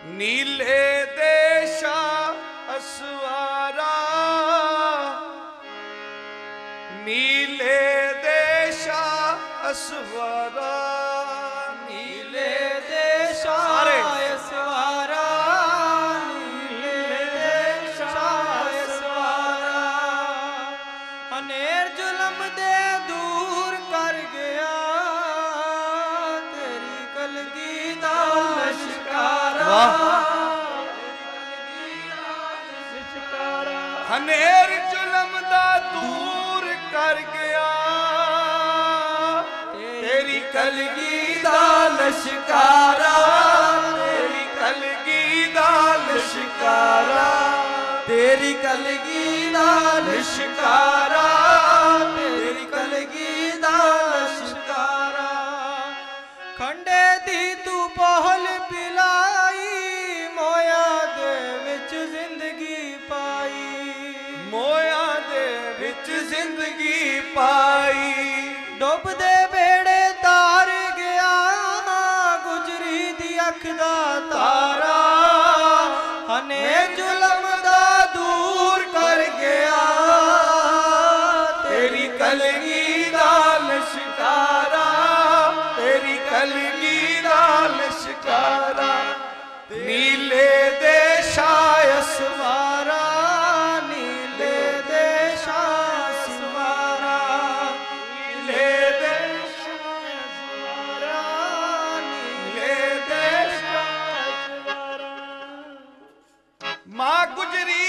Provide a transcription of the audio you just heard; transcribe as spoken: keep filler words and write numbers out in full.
नीले देशा असवारा, नीले देशा असवारा, नीले देशा असवारा, नीले देशा असवारा। हनेर जुलम दे दूर कर गया तेरी कलगी दा लश्कारा। हनेर जुलम दा दूर कर गया तेरी कलगी दा लश्कारा, तेरी कलगी दा लश्कारा, तेरी कलगी दा लश्कारा, तेरी कलगी दा लश्कारा। खंडे दी तू पहल पिलाई मोया दे विच जिंदगी पाई, मोया दे विच जिंदगी पाई। डुब दे बेड़े तार गया गुजरी दी अख दा तारा। हने जुलम दा दूर कर गया तेरी कलगी दा लश्कारा, तेरी कलगी दा लश्कारा। नीले देशा असवारा, नीले देशा असवारा, नीले देशा असवारा, नीले देशा असवारा। मां गुजरी